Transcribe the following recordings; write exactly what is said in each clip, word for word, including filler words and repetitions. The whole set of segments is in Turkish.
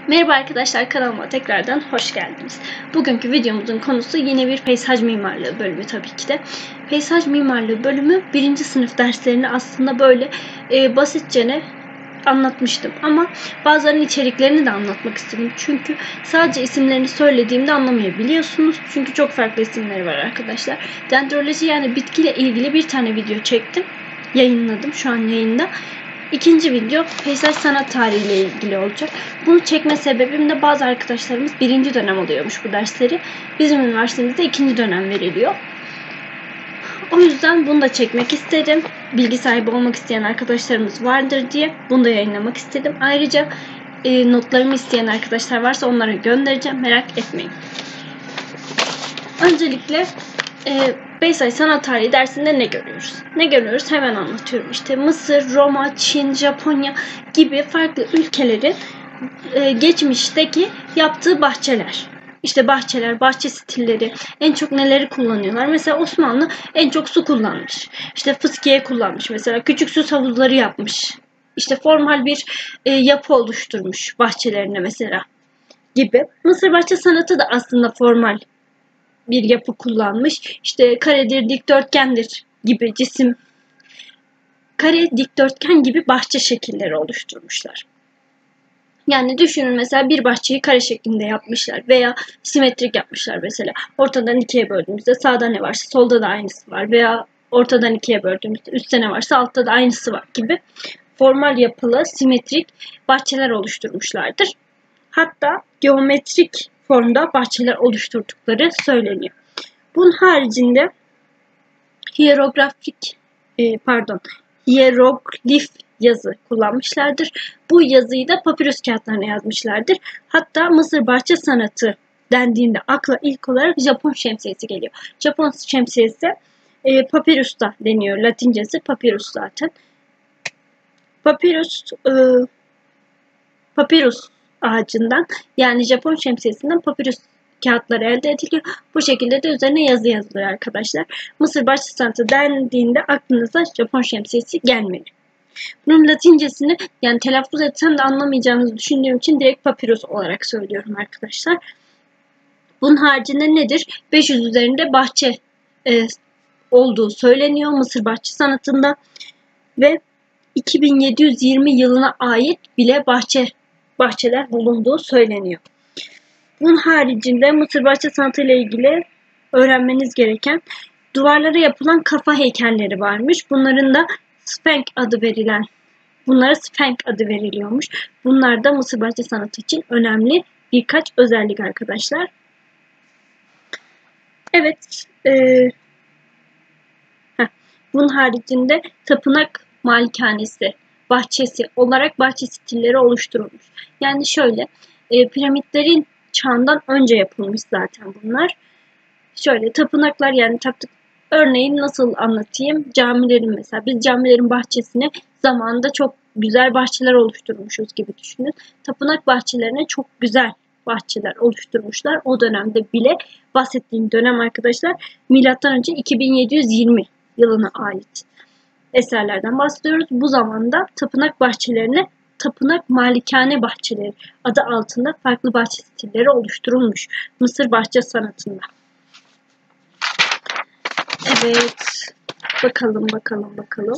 Merhaba arkadaşlar, kanalıma tekrardan hoş geldiniz. Bugünkü videomuzun konusu yine bir peyzaj mimarlığı bölümü tabii ki de. Peyzaj mimarlığı bölümü birinci sınıf derslerini aslında böyle e, basitçene anlatmıştım. Ama bazılarının içeriklerini de anlatmak istedim. Çünkü sadece isimlerini söylediğimde anlamayabiliyorsunuz. Çünkü çok farklı isimleri var arkadaşlar. Dendroloji yani bitkiyle ilgili bir tane video çektim. Yayınladım, şu an yayında. İkinci video peyzaj sanat tarihi ile ilgili olacak. Bunu çekme sebebim de bazı arkadaşlarımız birinci dönem alıyormuş bu dersleri. Bizim üniversitemizde ikinci dönem veriliyor. O yüzden bunu da çekmek istedim. Bilgi sahibi olmak isteyen arkadaşlarımız vardır diye bunu da yayınlamak istedim. Ayrıca e, notlarımı isteyen arkadaşlar varsa onlara göndereceğim. Merak etmeyin. Öncelikle e, Peyzaj sanat tarihi dersinde ne görüyoruz? Ne görüyoruz? Hemen anlatıyorum. İşte Mısır, Roma, Çin, Japonya gibi farklı ülkelerin e, geçmişteki yaptığı bahçeler. İşte bahçeler, bahçe stilleri, en çok neleri kullanıyorlar? Mesela Osmanlı en çok su kullanmış. İşte fıskiye kullanmış mesela. Küçük süs havuzları yapmış. İşte formal bir e, yapı oluşturmuş bahçelerine mesela gibi. Mısır bahçe sanatı da aslında formal bir yapı kullanmış. İşte karedir, dikdörtgendir gibi cisim, kare, dikdörtgen gibi bahçe şekilleri oluşturmuşlar. Yani düşünün mesela bir bahçeyi kare şeklinde yapmışlar veya simetrik yapmışlar mesela. Ortadan ikiye böldüğümüzde sağda ne varsa solda da aynısı var veya ortadan ikiye böldüğümüzde üstte ne varsa altta da aynısı var gibi formal yapılı, simetrik bahçeler oluşturmuşlardır. Hatta geometrik formda bahçeler oluşturdukları söyleniyor. Bunun haricinde hierografik e, pardon hieroglif yazı kullanmışlardır. Bu yazıyı da papirüs kağıtlarına yazmışlardır. Hatta Mısır bahçe sanatı dendiğinde akla ilk olarak Japon şemsiyesi geliyor. Japon şemsiyesi e, papirüs da deniyor. Latincesi papirüs zaten. Papirüs e, papirüs ağacından yani Japon şemsiyesinden papirüs kağıtları elde ediliyor. Bu şekilde de üzerine yazı yazılıyor arkadaşlar. Mısır bahçe sanatı dendiğinde aklınıza Japon şemsiyesi gelmeli. Bunun Latincesini yani telaffuz etsem de anlamayacağınızı düşündüğüm için direkt papirüs olarak söylüyorum arkadaşlar. Bunun haricinde nedir? beş yüz üzerinde bahçe e, olduğu söyleniyor Mısır bahçe sanatında ve iki bin yedi yüz yirmi yılına ait bile bahçe bahçeler bulunduğu söyleniyor. Bunun haricinde Mısır bahçe sanatı ile ilgili öğrenmeniz gereken duvarlara yapılan kafa heykelleri varmış. Bunların da Sphinx adı verilen, bunlara Sphinx adı veriliyormuş. Bunlar da Mısır bahçe sanatı için önemli birkaç özellik arkadaşlar. Evet, e, heh, bunun haricinde tapınak malikanesi, bahçesi olarak bahçe stilleri oluşturulmuş. Yani şöyle, e, piramitlerin çağından önce yapılmış zaten bunlar. Şöyle tapınaklar yani taptık. Örneğin nasıl anlatayım? Camilerin mesela biz camilerin bahçesine zamanında çok güzel bahçeler oluşturmuşuz gibi düşünün. Tapınak bahçelerine çok güzel bahçeler oluşturmuşlar. O dönemde bile bahsettiğim dönem arkadaşlar milattan önce iki bin yedi yüz yirmi yılına ait eserlerden bahsediyoruz. Bu zamanda tapınak bahçelerine tapınak malikane bahçeleri adı altında farklı bahçe stilleri oluşturulmuş Mısır bahçe sanatında. Evet. Bakalım bakalım bakalım.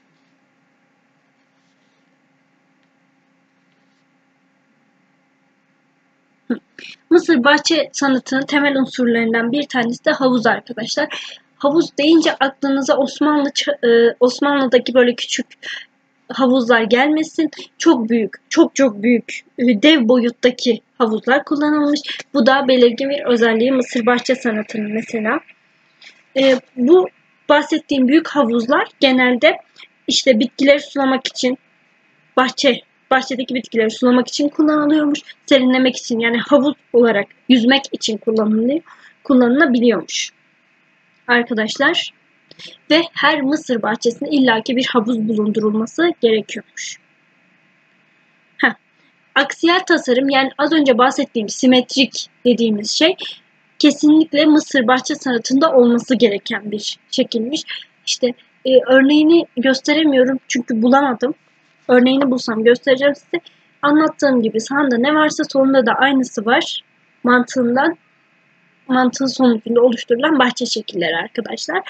Mısır bahçe sanatının temel unsurlarından bir tanesi de havuz arkadaşlar. Havuz deyince aklınıza Osmanlı Osmanlı'daki böyle küçük havuzlar gelmesin. Çok büyük, çok çok büyük, dev boyuttaki havuzlar kullanılmış. Bu da belirgin bir özelliği Mısır bahçe sanatının mesela. E, bu bahsettiğim büyük havuzlar genelde işte bitkileri sulamak için, bahçe, bahçedeki bitkileri sulamak için kullanılıyormuş. Serinlemek için yani havuz olarak yüzmek için kullanılıyor, kullanılabiliyormuş. Arkadaşlar ve her Mısır bahçesinde illaki bir havuz bulundurulması gerekiyormuş. Heh. Aksiyel tasarım yani az önce bahsettiğim simetrik dediğimiz şey kesinlikle Mısır bahçe sanatında olması gereken bir şekilmiş. İşte e, örneğini gösteremiyorum çünkü bulamadım. Örneğini bulsam göstereceğim size. Anlattığım gibi sağında ne varsa solunda da aynısı var. Mantığından, mantığın sonucunda oluşturulan bahçe şekilleri arkadaşlar.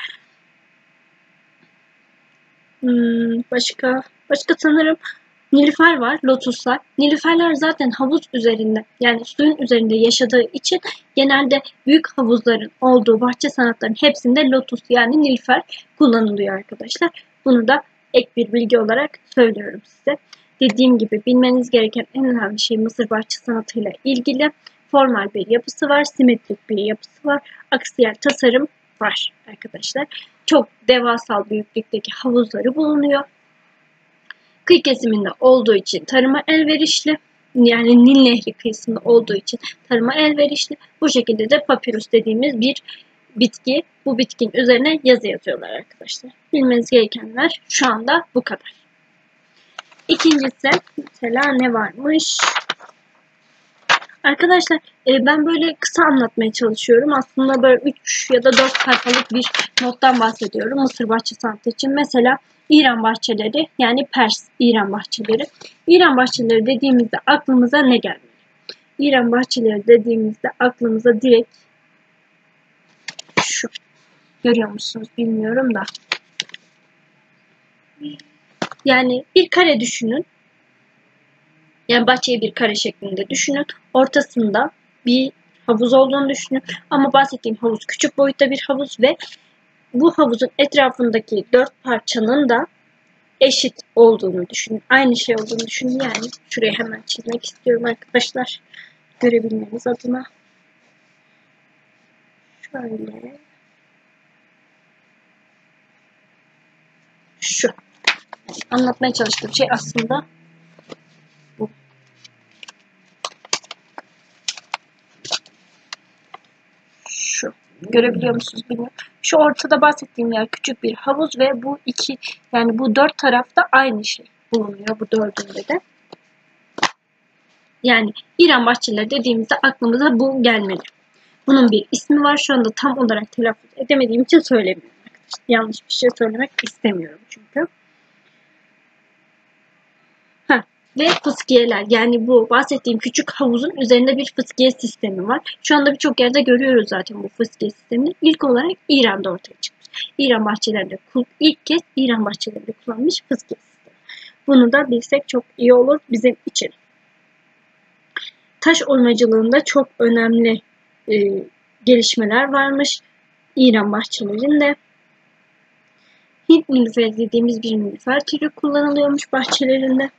Hmm, başka, başka sanırım nilüfer var, lotuslar. Nilüferler zaten havuz üzerinde, yani suyun üzerinde yaşadığı için genelde büyük havuzların olduğu bahçe sanatlarının hepsinde lotus yani nilüfer kullanılıyor arkadaşlar. Bunu da ek bir bilgi olarak söylüyorum size. Dediğim gibi bilmeniz gereken en önemli şey Mısır bahçe sanatıyla ilgili formal bir yapısı var, simetrik bir yapısı var, aksiyel tasarım var arkadaşlar. Çok devasal büyüklükteki havuzları bulunuyor. Kıyı kesiminde olduğu için tarıma elverişli. Yani Nil Nehri kıyısında olduğu için tarıma elverişli. Bu şekilde de papirus dediğimiz bir bitki. Bu bitkinin üzerine yazı yazıyorlar arkadaşlar. Bilmeniz gerekenler şu anda bu kadar. İkincisi mesela ne varmış? Arkadaşlar ben böyle kısa anlatmaya çalışıyorum. Aslında böyle üç ya da dört sayfalık bir nottan bahsediyorum Mısır bahçe sanatı için. Mesela İran bahçeleri, yani Pers İran bahçeleri. İran bahçeleri dediğimizde aklımıza ne gelmeli? İran bahçeleri dediğimizde aklımıza direkt şu, görüyor musunuz bilmiyorum da. Yani bir kare düşünün. Yani bahçeyi bir kare şeklinde düşünün. Ortasında bir havuz olduğunu düşünün. Ama bahsettiğim havuz küçük boyutta bir havuz ve bu havuzun etrafındaki dört parçanın da eşit olduğunu düşünün. Aynı şey olduğunu düşünün. Yani şuraya hemen çizmek istiyorum arkadaşlar. Görebilmeniz adına. Şöyle. Şu. Anlatmaya çalıştığım şey aslında bu. Şu. Görebiliyor musunuz bilmiyorum. Şu ortada bahsettiğim yer küçük bir havuz ve bu iki, yani bu dört tarafta aynı şey bulunuyor bu dördünde de. Yani İran bahçeleri dediğimizde aklımıza bu gelmeli. Bunun bir ismi var. Şu anda tam olarak telaffuz edemediğim için söylemiyorum. Yanlış bir şey söylemek istemiyorum çünkü. Heh. Ve fıskiyeler, yani bu bahsettiğim küçük havuzun üzerinde bir fıskiye sistemi var. Şu anda birçok yerde görüyoruz zaten bu fıskiye sistemini. İlk olarak İran'da ortaya çıkmış. İran bahçelerinde ilk kez İran bahçelerinde kullanılmış fıskiye sistemi. Bunu da bilsek çok iyi olur bizim için. Taş oymacılığında çok önemli e, gelişmeler varmış İran bahçelerinde. Hint nilüferi dediğimiz bir nilüfer türü kullanılıyormuş bahçelerinde.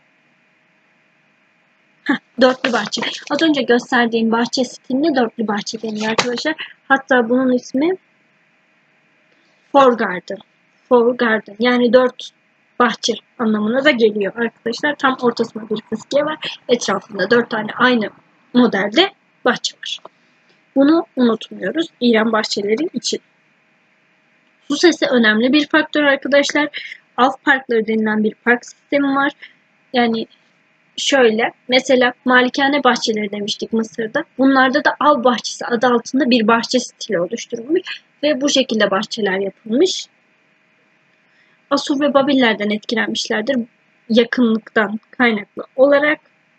Heh, dörtlü bahçe. Az önce gösterdiğim bahçe stilinde dörtlü bahçe deniyor arkadaşlar. Hatta bunun ismi Four Garden. Four Garden. Yani dört bahçe anlamına da geliyor arkadaşlar. Tam ortasında bir fıskiye var. Etrafında dört tane aynı modelde bahçe var. Bunu unutmuyoruz İran bahçeleri için. Su sesi önemli bir faktör arkadaşlar. Av parkları denilen bir park sistemi var. Yani şöyle, mesela malikane bahçeleri demiştik Mısır'da. Bunlarda da av bahçesi adı altında bir bahçe stili oluşturulmuş ve bu şekilde bahçeler yapılmış. Asur ve Babillerden etkilenmişlerdir yakınlıktan kaynaklı olarak.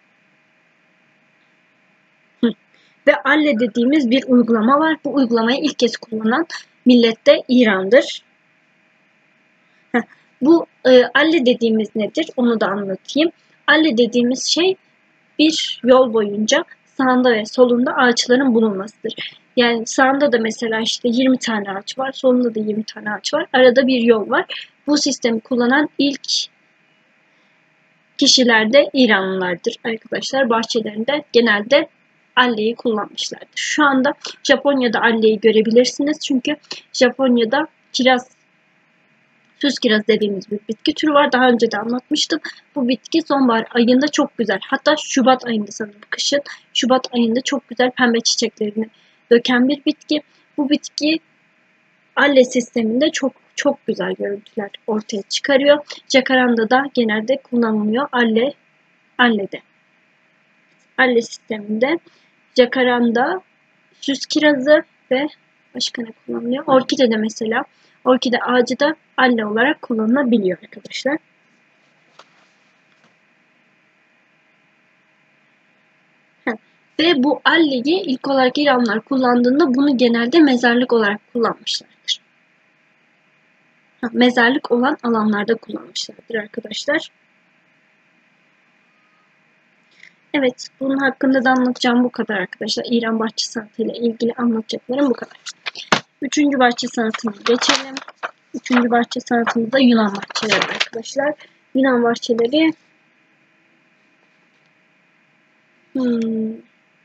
Ve Alle dediğimiz bir uygulama var. Bu uygulamayı ilk kez kullanan millet de İran'dır. Heh. Bu e, Alle dediğimiz nedir? Onu da anlatayım. Alle dediğimiz şey bir yol boyunca sağında ve solunda ağaçların bulunmasıdır. Yani sağında da mesela işte yirmi tane ağaç var, solunda da yirmi tane ağaç var. Arada bir yol var. Bu sistemi kullanan ilk kişiler de İranlılardır arkadaşlar. Bahçelerinde genelde Alle'yi kullanmışlardır. Şu anda Japonya'da Alle'yi görebilirsiniz. Çünkü Japonya'da kiraz, süs kiraz dediğimiz bir bitki türü var. Daha önce de anlatmıştım. Bu bitki sonbahar ayında çok güzel. Hatta Şubat ayında, sanırım kışın Şubat ayında çok güzel pembe çiçeklerini döken bir bitki. Bu bitki Alle sisteminde çok çok güzel görüntüler ortaya çıkarıyor. Jacaranda'da genelde kullanılıyor. Alle, Alle'de. Alle sisteminde Jacaranda, süs kirazı ve başka ne kullanılıyor? Orkide de mesela. Orkide ağacı da Alle olarak kullanılabiliyor arkadaşlar. Ve bu Alli'yi ilk olarak İranlılar kullandığında bunu genelde mezarlık olarak kullanmışlardır. Ha, mezarlık olan alanlarda kullanmışlardır arkadaşlar. Evet, bunun hakkında da anlatacağım bu kadar arkadaşlar. İran bahçe sanatı ile ilgili anlatacaklarım bu kadar. Üçüncü bahçe sanatına geçelim. Üçüncü bahçe sanatımızda Yunan bahçeleri arkadaşlar. Yunan bahçeleri hmm,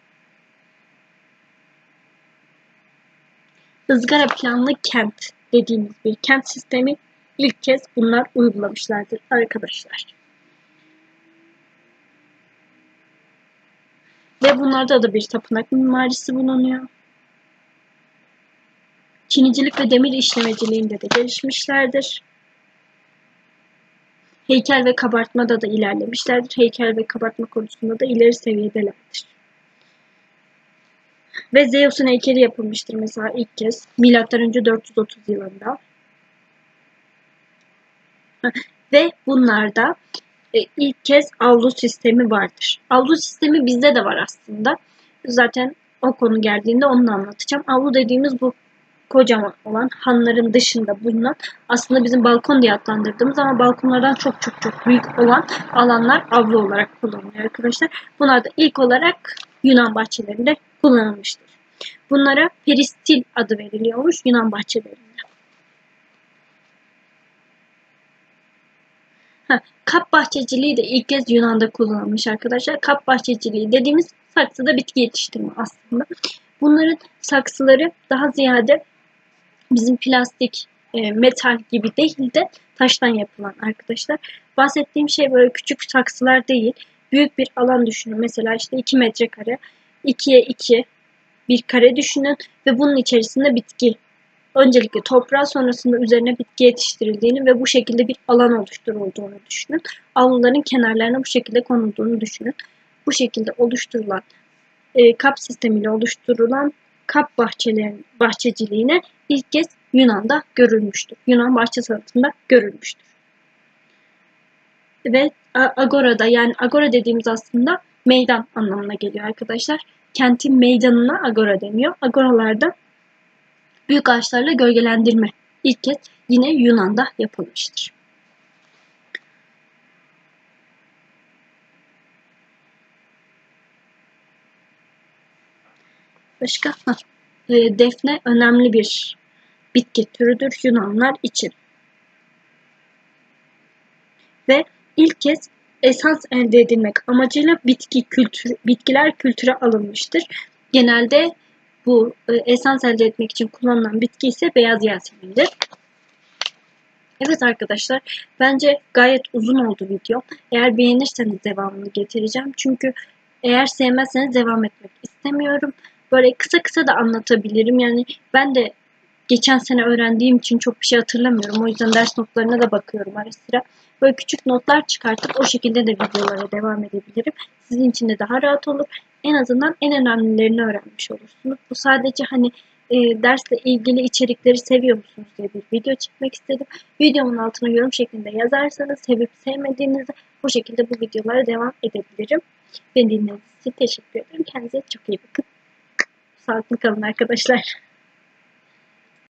ızgara planlı kent dediğimiz bir kent sistemi ilk kez bunlar uygulamışlardır arkadaşlar. Ve bunlarda da bir tapınak mimarisi bulunuyor. Çinicilik ve demir işlemeciliğinde de gelişmişlerdir. Heykel ve kabartmada da ilerlemişlerdir. Heykel ve kabartma konusunda da ileri seviyedelerdir. Ve Zeus'un heykeli yapılmıştır mesela ilk kez. Milattan önce dört yüz otuz yılında. Ve bunlarda e, ilk kez avlu sistemi vardır. Avlu sistemi bizde de var aslında. Zaten o konu geldiğinde onu anlatacağım. Avlu dediğimiz bu kocaman olan hanların dışında bulunan aslında bizim balkon diye adlandırdığımız ama balkonlardan çok çok çok büyük olan alanlar avlu olarak kullanılıyor arkadaşlar. Bunlar da ilk olarak Yunan bahçelerinde kullanılmıştır. Bunlara peristil adı veriliyormuş Yunan bahçelerinde. Ha, kap bahçeciliği de ilk kez Yunan'da kullanılmış arkadaşlar. Kap bahçeciliği dediğimiz saksıda bitki yetiştirme aslında. Bunların saksıları daha ziyade bizim plastik, e, metal gibi değil de taştan yapılan arkadaşlar. Bahsettiğim şey böyle küçük saksılar değil. Büyük bir alan düşünün. Mesela işte iki metrekare, ikiye iki bir kare düşünün ve bunun içerisinde bitki. Öncelikle toprağa sonrasında üzerine bitki yetiştirildiğini ve bu şekilde bir alan oluşturulduğunu düşünün. Avluların kenarlarına bu şekilde konulduğunu düşünün. Bu şekilde oluşturulan e, kap sistemiyle oluşturulan kap bahçelerin bahçeciliğine ilk kez Yunan'da görülmüştür. Yunan bahçe sanatında görülmüştür. Ve agora'da yani agora dediğimiz aslında meydan anlamına geliyor arkadaşlar. Kentin meydanına agora deniyor. Agoralarda büyük ağaçlarla gölgelendirme ilk kez yine Yunan'da yapılmıştır. Başka? E, defne önemli bir bitki türüdür Yunanlar için. Ve ilk kez esans elde edilmek amacıyla bitki kültür, bitkiler kültüre alınmıştır. Genelde bu e, esans elde etmek için kullanılan bitki ise beyaz yasemindir. Evet arkadaşlar, bence gayet uzun oldu video. Eğer beğenirseniz devamını getireceğim. Çünkü eğer sevmezseniz devam etmek istemiyorum. Böyle kısa kısa da anlatabilirim. Yani ben de geçen sene öğrendiğim için çok bir şey hatırlamıyorum. O yüzden ders notlarına da bakıyorum ara sıra. Böyle küçük notlar çıkartıp o şekilde de videolara devam edebilirim. Sizin için de daha rahat olur. En azından en önemlilerini öğrenmiş olursunuz. Bu sadece hani e, dersle ilgili içerikleri seviyor musunuz diye bir video çekmek istedim. Videomun altına yorum şeklinde yazarsanız sevip sevmediğinizde bu şekilde bu videolara devam edebilirim. Beni dinlediğiniz için teşekkür ederim. Kendinize çok iyi bakın. Sağlıklı kalın arkadaşlar.